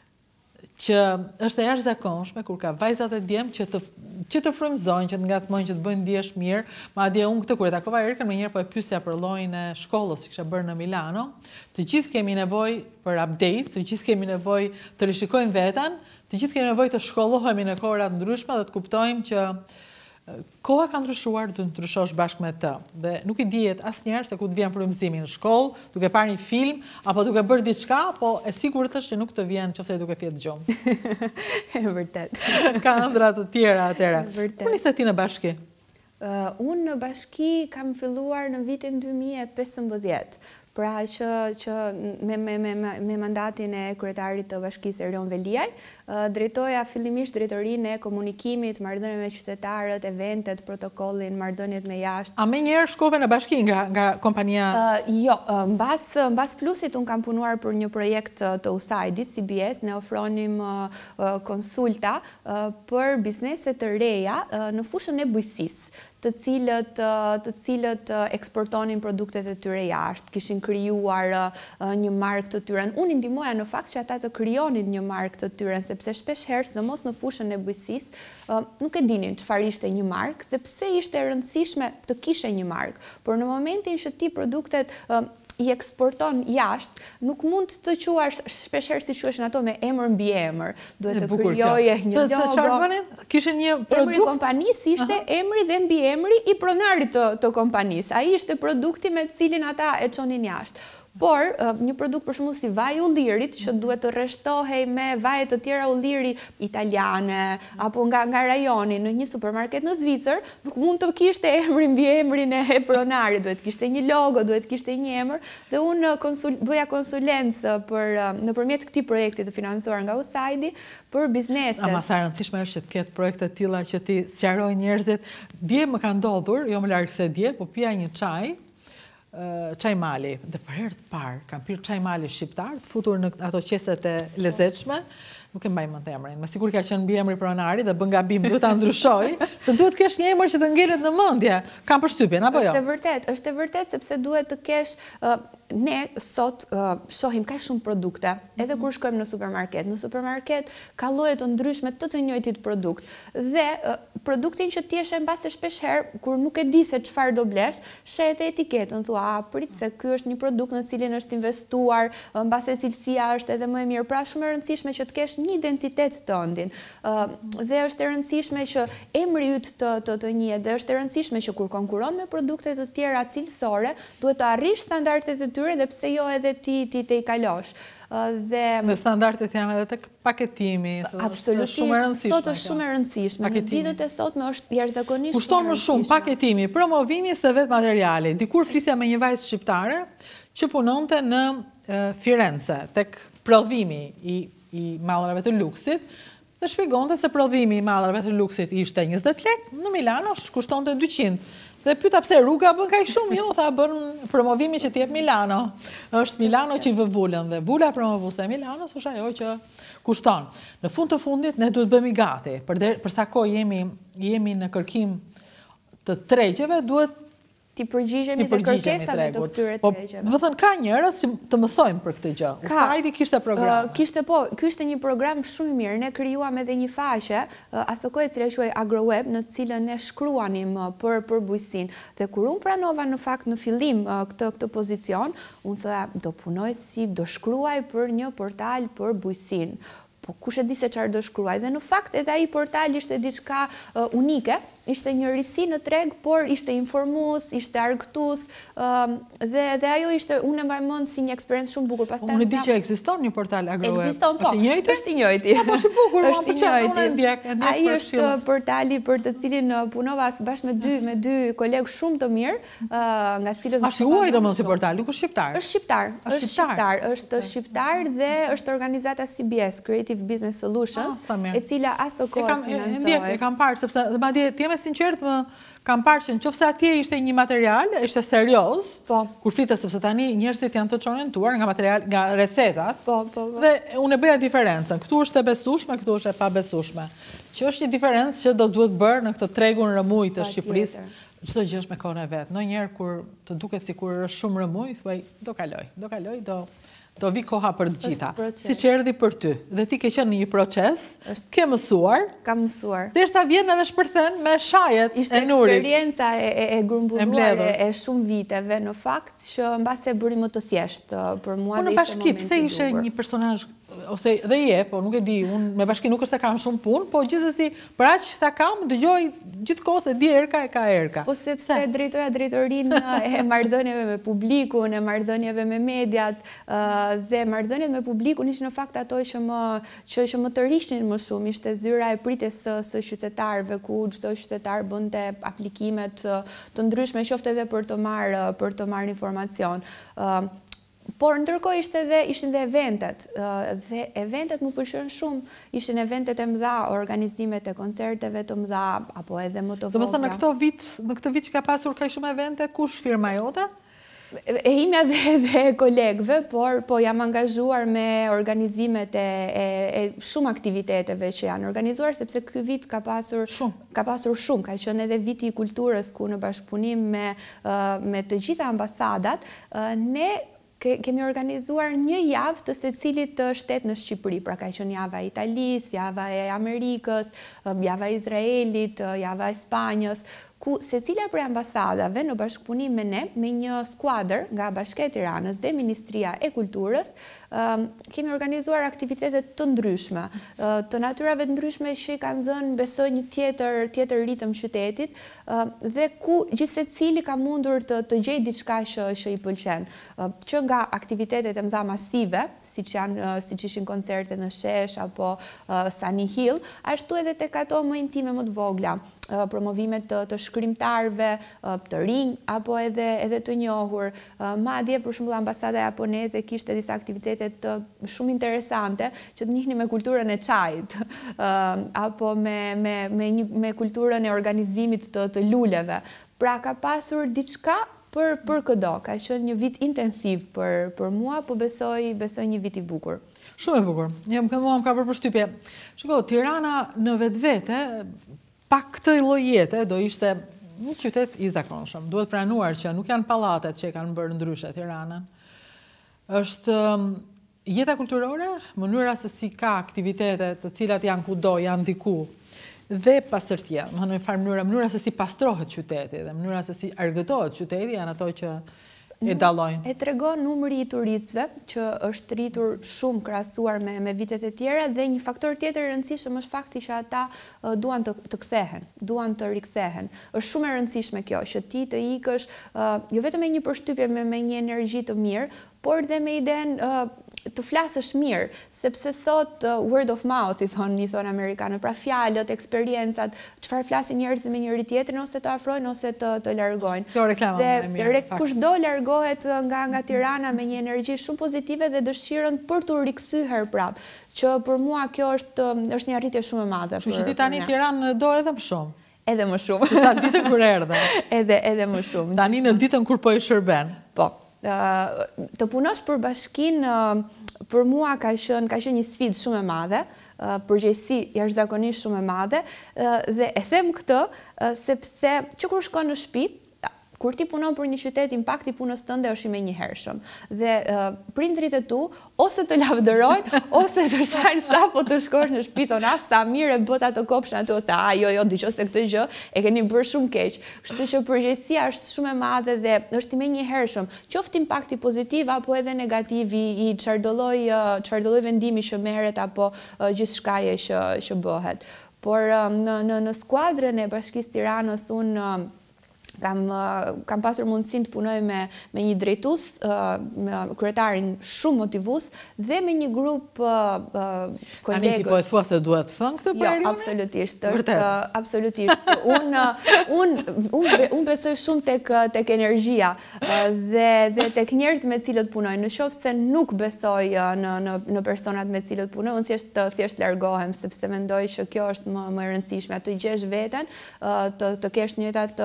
që është e jashtëzakonshme kur ka vajzat e djem që të frymëzojnë, që të ngacmojnë, që të bëjnë ndihesh mirë. Madje unë këtë kur e takova Erkën më njëherë po e pyesja për llojin e shkollës që kisha bërë në Milano. Të gjithë kemi nevojë për update, të gjithë kemi nevojë të rishikojmë veten, të gjithë kemi nevojë të shkollohemi në kohra të ndryshme dhe të kuptojmë që koha ka ndryshuar, duhet të ndryshosh bashkë me të. Dhe nuk I dihet asnjëherë se ku të vjen frymëzimi në shkollë, duke parë një film apo duke bërë diçka, po e sigurt është që nuk të vjen nëse duke fjetë gjumë. E vërtet. Ka ëndra të tjera atëherë. Ku niste ti në bashki? Unë në bashki kam filluar në vitin 2015. Pra që me mandatin e kryetarit të bashkisë Erion Veliaj, drejtoja fillimisht drejtorinë e komunikimit, marrëdhënie me qytetarët, eventet, protokollin, marrëdhëniet me jashtë. A me njerë shkove në bashki nga kompania? Jo, mbas Plusit unë kam punuar për një projekt të USAID-it, CBS, ne ofronim konsulta për bizneset të reja në fushën e bujqësisë, të cilët eksportonin produktet e tyre jashtë, kishin krijuar një markë të tyre. Unë I ndihmoja në fakt që ata të krijonin një markë të tyre, sepse shpesh herë, sidomos në fushën e bujqësisë, nuk e dinin çfarë ishte një markë dhe pse ishte e rëndësishme të kishe një markë. Por në momentin që ti produktet I eksporton jashtë, nuk mund të quash shpeshherë si quheshin ato me emër mbi emër. Duhet të krijoje një logo. Se çfarë bënin? Kishin një produkt. Emri I kompanisë ishte emri dhe mbi emri I pronarit të kompanisë. Ai ishte produkti me cilin ata e çonin jashtë. Por, një produkt për shembull si vaji ullirit, që duhet të rreshtohej me vaje të tjera ulliri italiane, apo nga rajoni në një supermarket në Zvicër, nuk mund të kishte emrin mbi emrin e pronarit, duhet kishte një logo, duhet kishte një emër, dhe unë bëja konsulencë nëpërmjet këtij projekti të financuar nga USAID-i për bizneset. Ama sa e rëndësishme është që të ketë projekte të tilla që ti sqaroj njerëzit. Dje më ka ndodhur, jo më larg se dje, po pija një çaj mali, dhe për herë të parë kam pirë çaj mali shqiptar, të futur në ato qeset e lezetshme, nuk e mbaj mend emrin. Me siguri ka qenë mbi emri pronari dhe bën gabim, duhet ta ndryshoj, se duhet të kesh një emër që të ngelet në mendje. Kam përshtypjen apo jo? Është e vërtet sepse duhet të kesh ne sot shohim kaq shumë produkte, edhe kur shkojmë në supermarket. Në supermarket ka lloje të ndryshme të njëjtit produkt. Dhe produktin që ti e sheh mbase shpesh herë kur nuk e di se çfarë do blesh, sheh edhe etiketën, thua, prit se ky është një produkt në cilin është investuar, mbase cilësia është edhe më e mirë. Pra shumë e rëndësishme që të kesh një identitet tëndin. Dhe është e rëndësishme që emri yt të njihet, dhe është e rëndësishme që kur konkuron me produkte të tjera cilësore, duhet të arrish standardet e tyre dhe pse jo edhe ti I kalosh. Dhe standardet janë edhe tek paketimi. Absolutisht, sot është shumë e rëndësishme. Në ditët e sotme është jashtëzakonisht. Kushton më shumë paketimi, promovimi se vetë materiali. Dikur flisja me një vajzë shqiptare që punonte në Firenze, tek prodhimi i mallrave të luksit, dhe shpjegonte se prodhimi i mallrave të luksit ishte 20 lekë, në Milano kushtonte 200. Dhe pyeta pse rruga bën kaq shumë, jo, tha bën promovimi që t'jep Milano. Është Milano që i vë vulën dhe vula promovuese e Milanos është ajo që kushton. Në fund të fundit ne duhet bëhemi gati. Për sa kohë jemi në kërkim të tregjeve, duhet ti përgjigjemi dhe kërkesave të këtyre tregjeve. Do thënë ka njerëz që të mësojmë për këtë gjë. Hajdi kishte program. Ky ishte një program shumë i mirë. Ne krijuam edhe një faqe asaj e cila quhej AgroWeb, në të cilën ne shkruanim për bujqësinë. Dhe kur unë pranova në fakt në fillim këtë pozicion, unë thoya do punoj do shkruaj për një portal për bujqësinë. Po kush e di se çfarë do shkruaj. Dhe në fakt edhe ai portal ishte diçka unike. Ishte një risi në treg, por ishte informues, ishte argëtues, dhe ajo ishte, unë e mbaj mend si një eksperiencë shumë bukur. Unë di që ekziston një portal AgroWeb. Ekziston, po. Është i njëjti. Po është i bukur, është i njëjti. Ai është portali për të cilin punova bashkë me dy kolegë shumë të mirë, nga cilët më shkruaj domosdoshmë si portali, ku shqiptar. Është shqiptar dhe është organizata CBS, Creative Business Solutions, e cila aso kohë financohet. E kam parë sepse dhe madje ti sinqert më kam parë që nëse atje ishte një material, ishte serioz, kur flitet sepse tani njerëzit janë të çorientuar nga material, nga recetat. Dhe unë e bëja diferencën. Këtu është e besueshme, këtu është e pabesueshme. Që është një diferencë që do duhet bërë në këtë tregun rëmuj të Shqipërisë. Çdo gjë është me kohën e vet. Ndonjëherë kur të duket sikur është shumë rëmuj, thuaj do kaloj, do vi koha për të gjitha. Siç erdhi për ty. Dhe ti ke qenë në një proces, ke mësuar. Kam mësuar. Derisa vjen edhe shpërthen me shajet e Nurit. Ishte eksperienca e grumbulluar e shumë viteve, në fakt, që mbase e bëri më të thjeshtë për mua dhe ishte momenti i duhur. Pse ishe një personazh ose dhe po nuk e di, unë me bashki nuk është se kam shumë punë, po gjithsesi për aq sa kam, dëgjoj gjithkohës e di erka e ka erka. Po sepse drejtoja drejtorinë e marrëdhënieve me publikun, e marrëdhënieve me mediat, dhe marrëdhëniet me publikun ishin në fakt ato që më të rishnin më shumë, ishte zyra e pritjes së qytetarëve, ku çdo qytetar bënte aplikimet të ndryshme, qoftë edhe për të marrë informacion. Por ndërkohë ishin dhe eventet, dhe eventet më pëlqejnë shumë, ishin eventet e mëdha, organizimet e koncerteve të mëdha, apo edhe më të vogla. Domethënë në këtë vit që ka pasur kaq shumë evente, kush firma jote? E imja dhe kolegëve, por po jam angazhuar me organizimet e shumë aktiviteteve që janë organizuar, sepse ky vit ka pasur shumë, ka qenë edhe viti i kulturës, ku në bashkëpunim me të gjitha ambasadat, ne kemi organizuar një javë të secilit shtet në Shqipëri, pra ka qenë java e Italisë, java e Amerikës, java e Izraelit, java e Spanjës, ku secila prej ambasadave në bashkëpunim me ne, me një skuadër nga Bashkia e Tiranës dhe Ministria e Kulturës, kemi organizuar aktivitete të ndryshme, të natyrave të ndryshme që i kanë dhënë besoj një tjetër ritëm qytetit, dhe ku gjithsecili ka mundur të gjejë diçka që i pëlqen, që nga aktivitetet e mëdha masive, siç ishin koncerte në Shesh apo Sunny Hill, ashtu edhe tek ato më intime, më të vogla, promovimet të shkrimtarëve, të rinj apo edhe të njohur. Madje për shembull ambasada japoneze kishte disa aktivitete shumë interesante që të njihnin me kulturën e çajit, apo me kulturën e organizimit të luleve. Pra ka pasur diçka për këdo. Ka qenë një vit intensiv për mua, po besoj një vit i bukur. Shumë i bukur. Mua më ka bërë përshtypje. Shiko, Tirana në vetvete pa këtë lloj jete do ishte një qytet i zakonshëm. Duhet pranuar që nuk janë pallatet që e kanë bërë ndryshe Tiranën. Është jeta kulturore, mënyra se si ka aktivitete të cilat janë kudo, janë diku, dhe pastërtia. Në farë mënyra se si pastrohet qyteti dhe mënyra se si argëtohet qyteti janë ato që e dallojnë. E tregon numri i turistëve që është rritur shumë krahasuar me vitet e tjera, dhe një faktor tjetër i rëndësishëm është fakti që ata duan të kthehen, duan të rikthehen. Është shumë e rëndësishme kjo që ti të ikësh jo vetëm me një përshtypje, me një energji të mirë, por dhe me idenë të flasësh mirë, sepse sot word of mouth i thonë amerikanë, pra fjalët, eksperiencat, çfarë flasin njerëzit me njëri tjetrin ose të afrojnë ose të largojnë. Kjo reklama më mirë. Kushdo largohet nga Tirana me një energji shumë pozitive dhe dëshirën për të rikthyer prapë, që për mua kjo është një arritje shumë e madhe. Kështu që ti tani Tiranë do edhe më shumë. Edhe më shumë. Sa ditën kur erdhe. Edhe më shumë. Tani në ditën kur po i shërben. Po. Të punosh për bashkinë për mua ka qenë një sfidë shumë e madhe, përgjegjësi jashtëzakonisht shumë e madhe, dhe e them këtë sepse që kur shkon në shtëpi, kur ti punon për një qytet, impakti punës tënde është i menjëhershëm. Dhe prindrit e tu, ose të lavdërojnë, ose të shajnë sapo të shkosh në shtëpi, thonë sa mirë e bët ato kopshën aty, ose jo, dëgjoj se këtë gjë e keni bërë shumë keq. Kështu që përgjegjësia është shumë e madhe dhe është i menjëhershëm. Qoftë impakti pozitiv apo edhe negativ i çfarëdo vendimi që merret apo gjithçkaje që bëhet. Por në skuadrën e Bashkisë Tiranës unë kam pasur mundësinë të punoj me një drejtues, me kryetarin shumë motivues dhe me një grup kolegësh. Tani ti po e thua se duhet thënë këtë për Erionin? Jo, absolutisht. Absolutisht. Unë besoj shumë tek energjia dhe tek njerëz me cilët punoj. Në qoftë se nuk besoj në personat me cilët punoj, unë thjesht largohem, sepse mendoj që kjo është më e rëndësishme. Të gjesh veten, të kesh njëjtat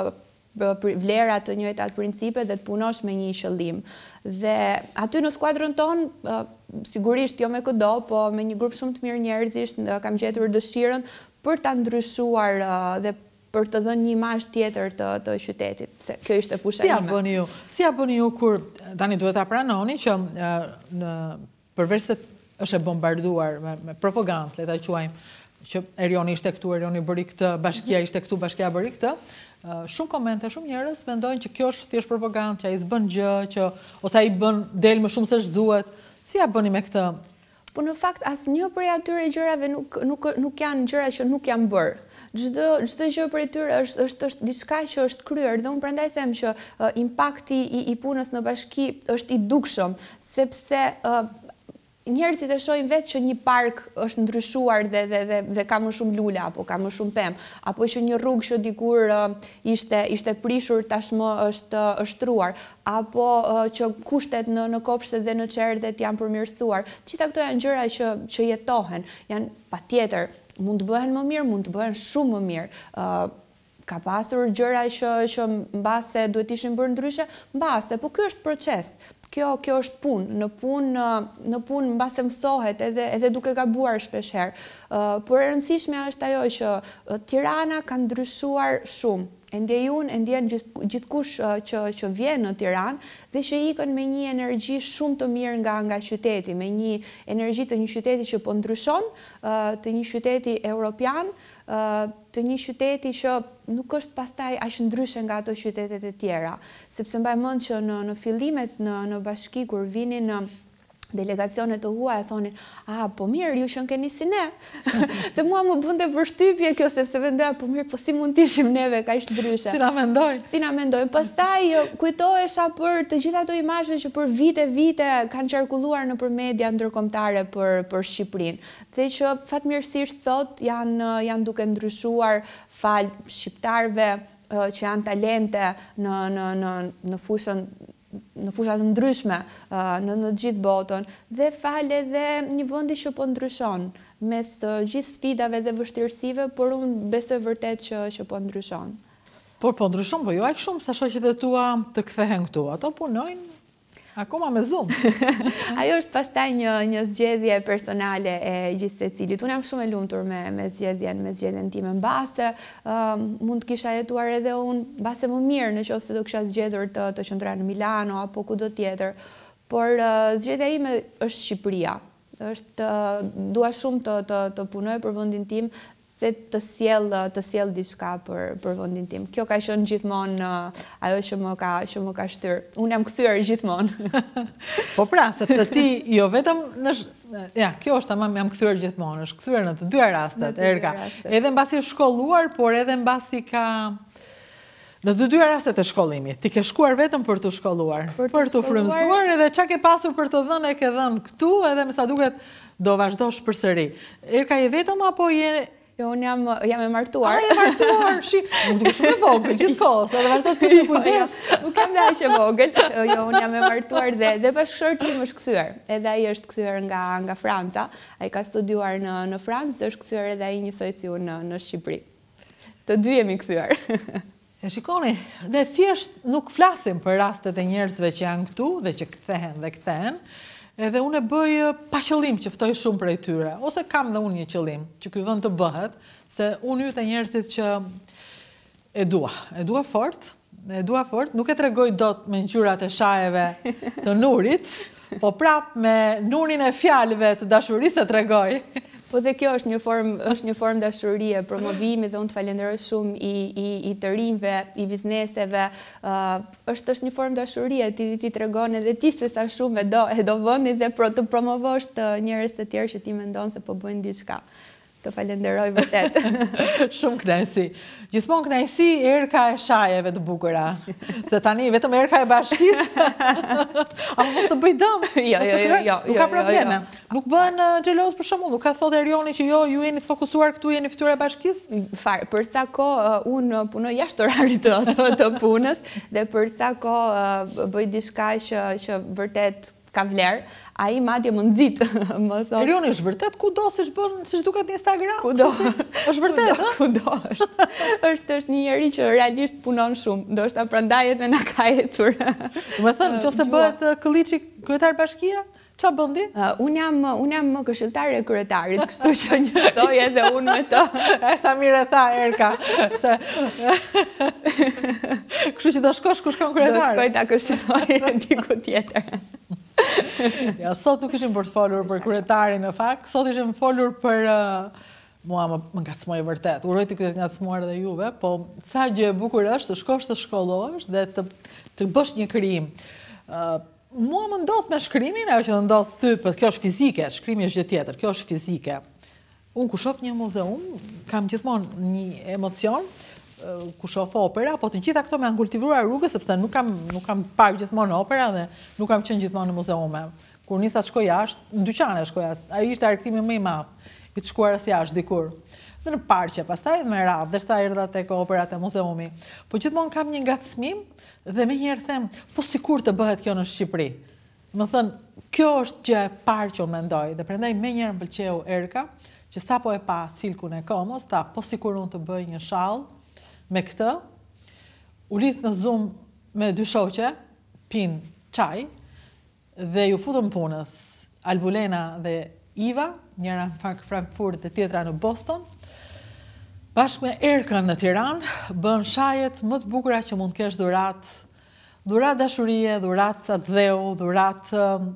vlera, të njëjtat principe dhe të punosh me një qëllim. Dhe aty në skuadrën tonë, sigurisht jo me këdo, po me një grup shumë të mirë njerëzish, kam gjetur dëshirën për ta ndryshuar dhe për të dhënë një imazh tjetër të qytetit, se kjo ishte fusha ime. Si ja bëni ju kur tani duhet ta pranoni që përveç se është e bombarduar me propagandë, le ta quajmë, që Erioni ishte këtu, Erioni bëri këtë, bashkia ishte këtu, bashkia bëri këtë, shumë komente, shumë njerëz mendojnë që kjo është thjesht propagandë, që ai s'bën gjë, ose ai del më shumë se ç'duhet. Si ja bëni me këtë? Po në fakt asnjë prej atyre gjërave nuk janë gjëra që nuk janë bërë. Çdo gjë prej tyre është diçka që është kryer dhe unë prandaj them që impakti i punës në bashki është i dukshëm, sepse njerëzit e shohin vetë që një park është ndryshuar dhe ka më shumë lule, apo ka më shumë pemë, apo që një rrugë që dikur ishte prishur tashmë është shtruar, apo që kushtet në kopshtet dhe në çerdhet janë përmirësuar. Gjitha këto janë gjëra që jetohen, janë patjetër, mund të bëhen më mirë, mund të bëhen shumë më mirë. Ka pasur gjëra që mbase duhet ishin bërë ndryshe, mbase, po ky është proces. Kjo është punë. Në punë mbase mësohet edhe duke gabuar shpeshherë. Por e rëndësishme është ajo që Tirana ka ndryshuar shumë. E ndjen gjithkush që vjen në Tiranë dhe që ikën me një energji shumë të mirë nga qyteti, me një energji të një qyteti që po ndryshon, të një qyteti europian, të një qyteti që nuk është pastaj aq ndryshe nga ato qytetet e tjera, sepse mbaj mend që në fillimet në bashki kur vinin delegacionet të huaja thonin, po mirë, ju që keni si ne. Dhe mua më bënte përshtypje kjo, sepse mendoja, po mirë, po si mund t'ishim neve kaq ndryshe. Si na mendojnë. Pastaj kujtohesha për të gjitha ato imazhe që për vite kanë qarkulluar nëpër media ndërkombëtare për Shqipërinë. Dhe që fatmirësisht sot janë duke ndryshuar fal shqiptarëve që janë talente në fushat ndryshme në gjithë botën dhe fale dhe një vendi që po ndryshon mes gjithë sfidave dhe vështirësive, por unë besoj vërtet që po ndryshon. Por po ndryshon, po jo aq shumë sa shoqet e tua të kthehen këtu. Ato punojnë akoma me Zoom. Ajo është pastaj një zgjedhje personale e gjithë secilit. Unë jam shumë e lumtur me zgjedhjen time. Mbase mund të kisha jetuar edhe unë mbase më mirë në qoftë se do kisha zgjedhur të qëndroja në Milano apo kudo tjetër. Por zgjedhja ime është Shqipëria. Dua shumë të punoj për vendin tim, se të sjell diçka për vendin tim. Kjo ka qenë gjithmonë ajo që më ka shtyr. Unë jam kthyer gjithmonë. Po pra, sepse ti jo vetëm kjo është tamam jam kthyer gjithmonë, është kthyer në të dyja rastet, Erka. Edhe mbasi është shkolluar, por edhe mbasi ka Në të dyja rastet e shkollimit, ti ke shkuar vetëm për të shkolluar, për të frymëzuar edhe çka ke pasur për të dhënë e ke dhënë këtu, edhe me sa duket do vazhdosh përsëri. Erka je vetëm apo je... Jo, unë jam e martuar. Je martuar, nuk duke shumë e vogël, gjithkohës, edhe vazhdo të pisë me kujdes. Nuk kam dhe aq e vogël. Jo, unë jam e martuar dhe bashkëshorti tim është kthyer. Edhe ai është kthyer nga Franca. Ai ka studiuar në Francë, është kthyer edhe ai njësoj si unë në Shqipëri. Të dy jemi kthyer. E shikoni, ne thjesht nuk flasim për rastet e njerëzve që janë këtu dhe që kthehen, edhe unë e bëj pa qëllim që ftoj shumë prej tyre, ose kam dhe unë një qëllim, që ky vend të bëhet, se unë ju të njerëzit që e dua fort, nuk e tregoj dot me ngjyrat e shajeve të Nurit, po prap me nurin e fjalëve të dashurisë të tregoj. Po dhe kjo është një formë dashurie, promovimi, dhe unë të falenderoj shumë i të rinjve, i bizneseve. Është një formë dashurie, ti tregon edhe ti se sa shumë e do vëndi dhe të promovosh të njerëz të tjerë që ti mendon se po bëjnë diçka. Të falenderoj vërtet. Shumë kënaqësi. Gjithmonë kënaqësi erka e shajeve të bukura. Se tani vetëm erka e bashkisë. Apo mos të bëj dëm. Jo. Nuk ka probleme. Nuk bëhen xheloz për shembull, nuk ka thotë Erioni që jo, ju jeni të fokusuar këtu, jeni fytyra e bashkisë. Fare, për sa kohë unë punoj jashtë orarit të punës dhe për sa kohë bëj diçka që vërtet ka vlerë, ai madje më nxit, më thotë. Erioni, është vërtet kudo siç duket në Instagram? Kudo. Është vërtet, ëh? Kudo është. Është një njerëz që realisht punon shumë, ndoshta prandaj edhe na ka ecur. Do të thënë, nëse bëhet Kılliçi kryetar bashkia, ç'a bën ti? Unë jam këshilltare e kryetarit, kështu që njësoj edhe unë me të. Sa mirë e tha Erka. Kështu që do shkosh ku shkon kryetari. Do shkoj ta këshilloj diku tjetër. Ja, sot nuk ishim për të folur për kryetarin në fakt, sot ishim folur për mua më ngacmoi vërtet. Uroj të ketë ngacmuar edhe juve, po sa gjë e bukur është të shkosh të shkollohesh dhe të bësh një krijim. Mua më ndodh me shkrimin, ajo që më ndodh thypët, kjo është fizike, shkrimi është gjë tjetër, kjo është fizike. Unë ku shoh një muzeum, kam gjithmonë një emocion, ku shoh opera, po të gjitha këto me angull të vruar rrugës, sepse nuk kam parë gjithmonë opera dhe nuk kam qenë gjithmonë në muzeume. Kur nisa të shkoj jashtë, në dyqane shkoj jashtë, ai ishte argëtimi më i madh i të shkuarës jashtë dikur. Dhe në parqe, pastaj me radhë, derisa erdha tek operat e muzeumi. Po gjithmonë kam një ngacmim dhe menjëherë them, po sikur të bëhet kjo në Shqipëri. Më thënë, kjo është gjë e parë që unë mendoj, dhe prandaj menjëherë më pëlqeu Erka, që sapo e pa silkun e komos, tha po sikur unë të bëj një shall me këtë, u lidh në Zoom me dy shoqe, pin çaj dhe ju futëm punës. Albulena dhe Iva, njëra në Frankfurt e tjetra në Boston, bashkë me Erkën në Tiranë, bën shajet më të bukura që mund të kesh dhurat dashurie, dhurat dheu, dhurat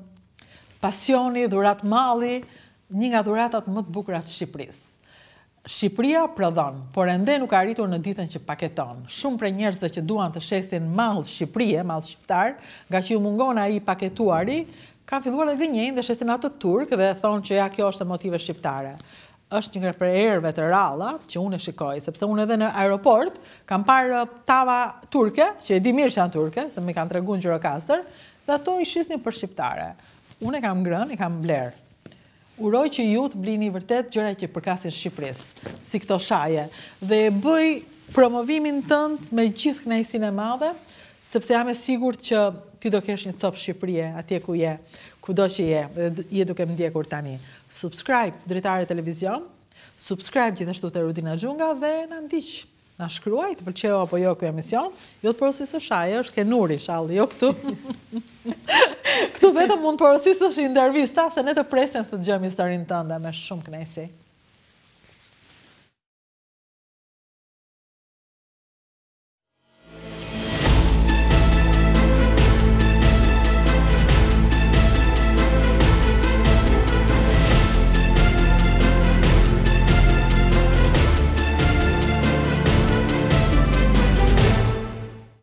pasioni, dhurat malli, një nga dhuratat më të bukura të Shqipërisë. Shqipëria prodhon, por ende nuk ka arritur në ditën që paketon. Shumë prej njerëzve që duan të shesin mall Shqipërie, mall shqiptar, nga që ju mungon ai paketuari, kanë filluar të gënjejnë dhe shesin atë turk dhe thonë që ja kjo është e motive shqiptare. Është një nga prej erëve të ralla që unë e shikoj, sepse unë edhe në aeroport kam parë tava turke, që e di mirë që janë turke, se më kanë treguar Gjirokastër, dhe ato i shisnin për shqiptare. Unë e kam ngrënë, i kam bler. Uroj që ju të blini vërtet gjëra që përkasin Shqipërisë, si këto shaje, dhe e bëj promovimin tënd me gjithë kënaqësinë e madhe, sepse jam e sigurt që ti do kesh një copë Shqipërie atje ku je, kudo që je duke më ndjekur tani. Subscribe Dritare Televizion, subscribe gjithashtu te Rudina Xhunga dhe na ndiq. Na shkruaj të pëlqeu apo jo ky emision, jo të porosisësh shaje, është ke Nuri shalli, jo këtu. Këtu vetëm mund porosisësh intervista se ne të presim të dëgjojmë historinë tënde me shumë kënaqësi.